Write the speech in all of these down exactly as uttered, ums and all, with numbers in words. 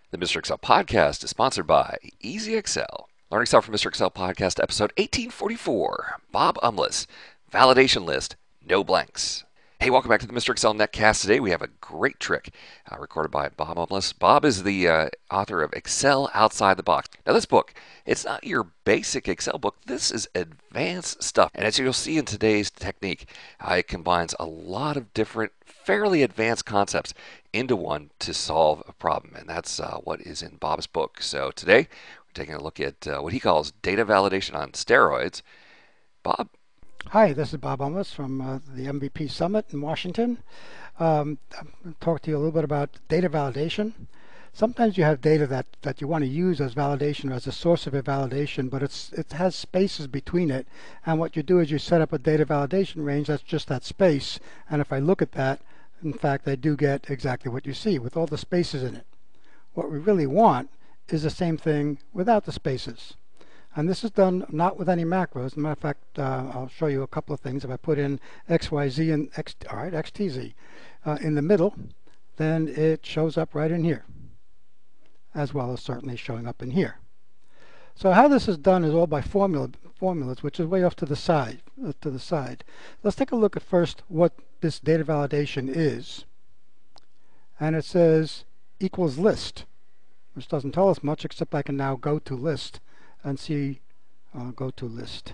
The MrExcel Podcast is sponsored by Easy Excel. Learning Excel from MrExcel Podcast, episode eighteen forty-four. Bob Umlas, validation list, no blanks. Hey, welcome back to the MrExcel Netcast. Today we have a great trick uh, recorded by Bob Umlas. Bob is the uh, author of Excel Outside the Box. Now this book, it's not your basic Excel book. This is advanced stuff. And as you'll see in today's technique, uh, it combines a lot of different fairly advanced concepts into one to solve a problem. And that's uh, what is in Bob's book. So today we're taking a look at uh, what he calls data validation on steroids. Bob? Hi, this is Bob Umlas from uh, the M V P Summit in Washington. Um, I'm going to talk to you a little bit about data validation. Sometimes you have data that, that you want to use as validation or as a source of a validation, but it's, it has spaces between it. And what you do is you set up a data validation range that's just that space. And if I look at that, in fact, I do get exactly what you see with all the spaces in it. What we really want is the same thing without the spaces. And this is done not with any macros. As a matter of fact, uh, I'll show you a couple of things. If I put in X Y Z and X, all right, X T Z uh, in the middle, then it shows up right in here, as well as certainly showing up in here. So how this is done is all by formula, formulas, which is way off to the side. Uh, to the side. Let's take a look at first what this data validation is. And it says equals list, which doesn't tell us much except I can now go to list and see uh, go to list.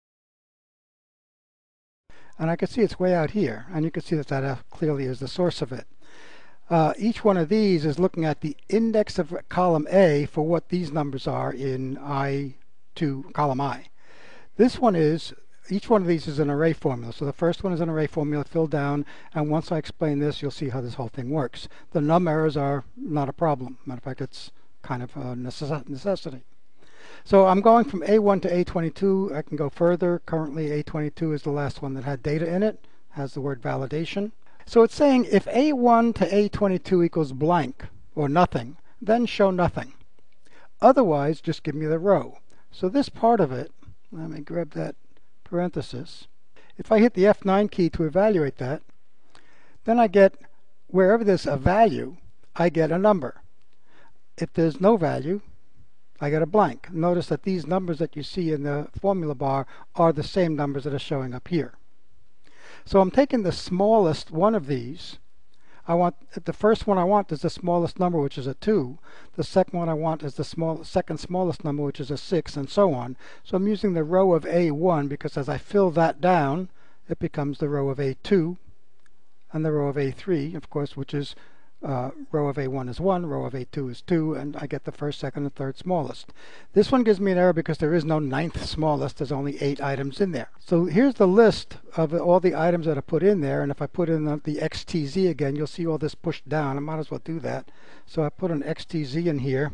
And I can see it's way out here, and you can see that that uh, clearly is the source of it. Uh, each one of these is looking at the index of column A for what these numbers are in I two column I. This one is, each one of these is an array formula. So the first one is an array formula filled down, and once I explain this, you'll see how this whole thing works. The num errors are not a problem. Matter of fact, it's kind of a necess necessity. So I'm going from A one to A twenty-two. I can go further. Currently, A twenty-two is the last one that had data in it, has the word validation. So it's saying if A one to A twenty-two equals blank, or nothing, then show nothing. Otherwise, just give me the row. So this part of it, let me grab that parenthesis. If I hit the F nine key to evaluate that, then I get, wherever there's a value, I get a number. If there's no value, I get a blank. Notice that these numbers that you see in the formula bar are the same numbers that are showing up here. So I'm taking the smallest one of these. I want the first one I want is the smallest number, which is a two. The second one I want is the small, second smallest number, which is a six, and so on. So I'm using the row of A one because as I fill that down, it becomes the row of A two, and the row of A three, of course, which is uh, row of A one is one, row of A two is two, and I get the first, second, and third smallest. This one gives me an error because there is no ninth smallest. There's only eight items in there. So here's the list of all the items that are put in there, and if I put in the, the X T Z again, you'll see all this pushed down. I might as well do that. So I put an X T Z in here,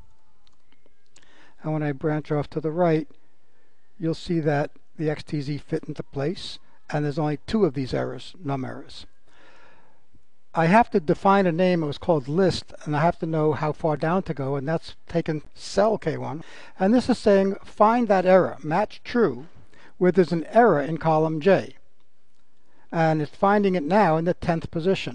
and when I branch off to the right, you'll see that the X T Z fit into place, and there's only two of these errors, num errors. I have to define a name. It was called list, and I have to know how far down to go, and that's taken cell K one. And this is saying find that error, match true, where there's an error in column J. And it's finding it now in the tenth position.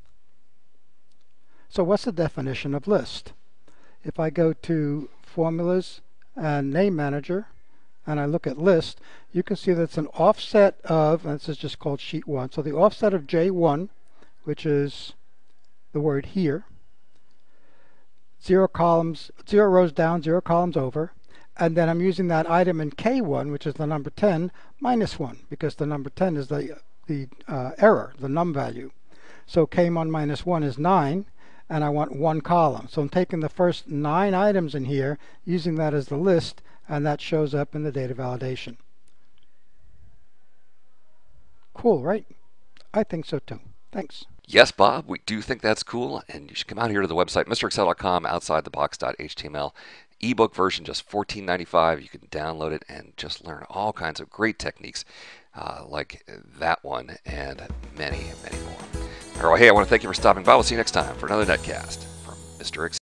So what's the definition of list? If I go to Formulas and Name Manager, and I look at list, you can see that it's an offset of, and this is just called sheet one, so the offset of J one, which is the word here, zero columns, zero rows down, zero columns over, and then I'm using that item in K one, which is the number ten, minus one, because the number ten is the, the uh, error, the num value. So K one minus one is nine, and I want one column. So I'm taking the first nine items in here, using that as the list, and that shows up in the data validation. Cool, right? I think so too. Thanks. Yes, Bob, we do think that's cool, and you should come out here to the website, Mr Excel dot com, outside the box dot H T M L. Ebook version, just fourteen ninety-five. You can download it and just learn all kinds of great techniques uh, like that one and many, many more. All right, well, hey, I want to thank you for stopping by. We'll see you next time for another Netcast from Mister Excel.